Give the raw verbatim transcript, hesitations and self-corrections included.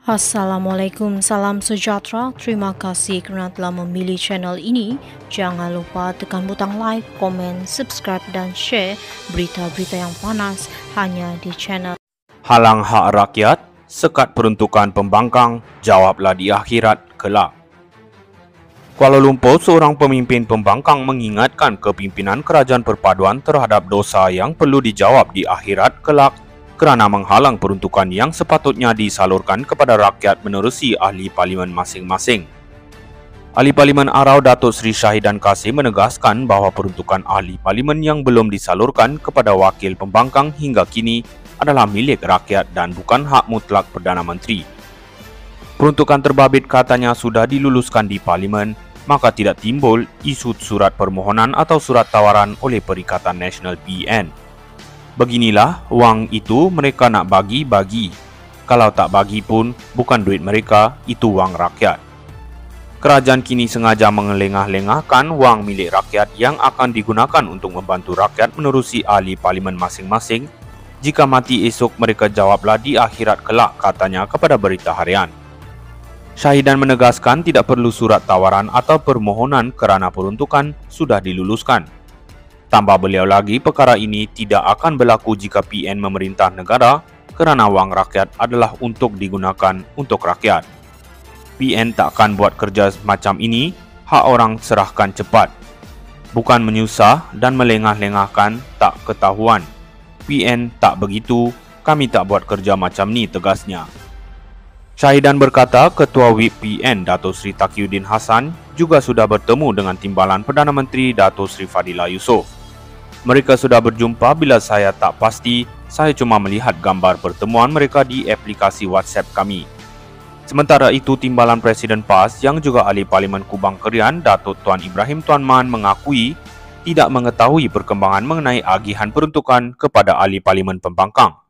Assalamualaikum, salam sejahtera. Terima kasih kerana telah memilih channel ini. Jangan lupa tekan butang like, komen, subscribe dan share berita-berita yang panas hanya di channel. Halang hak rakyat, sekat peruntukan pembangkang, jawablah di akhirat kelak. Kuala Lumpur, seorang pemimpin pembangkang mengingatkan kepimpinan Kerajaan Perpaduan terhadap dosa yang perlu dijawab di akhirat kelak kerana menghalang peruntukan yang sepatutnya disalurkan kepada rakyat menerusi ahli parlimen masing-masing. Ahli Parlimen Arau Datuk Seri Shahidan Kassim menegaskan bahawa peruntukan ahli parlimen yang belum disalurkan kepada wakil pembangkang hingga kini adalah milik rakyat dan bukan hak mutlak Perdana Menteri. Peruntukan terbabit katanya sudah diluluskan di parlimen, maka tidak timbul isu surat permohonan atau surat tawaran oleh Perikatan Nasional P N. Beginilah, wang itu mereka nak bagi-bagi. Kalau tak bagi pun, bukan duit mereka, itu wang rakyat. Kerajaan kini sengaja mengelengah-lengahkan wang milik rakyat yang akan digunakan untuk membantu rakyat menerusi ahli parlimen masing-masing. Jika mati esok, mereka jawablah di akhirat kelak, katanya kepada Berita Harian. Shahidan menegaskan tidak perlu surat tawaran atau permohonan kerana peruntukan sudah diluluskan. Tambah beliau lagi, perkara ini tidak akan berlaku jika P N memerintah negara kerana wang rakyat adalah untuk digunakan untuk rakyat. P N tak akan buat kerja macam ini, hak orang serahkan cepat. Bukan menyusah dan melengah-lengahkan, tak ketahuan. P N tak begitu, kami tak buat kerja macam ni, tegasnya. Shahidan berkata Ketua Whip P N Datuk Seri Taqiyuddin Hassan juga sudah bertemu dengan Timbalan Perdana Menteri Datuk Seri Fadilah Yusof. Mereka sudah berjumpa. Bila saya tak pasti, saya cuma melihat gambar pertemuan mereka di aplikasi WhatsApp kami. Sementara itu, Timbalan Presiden P A S yang juga ahli Parlimen Kubang Kerian Datuk Tuan Ibrahim Tuan Man mengakui tidak mengetahui perkembangan mengenai agihan peruntukan kepada ahli Parlimen Pembangkang.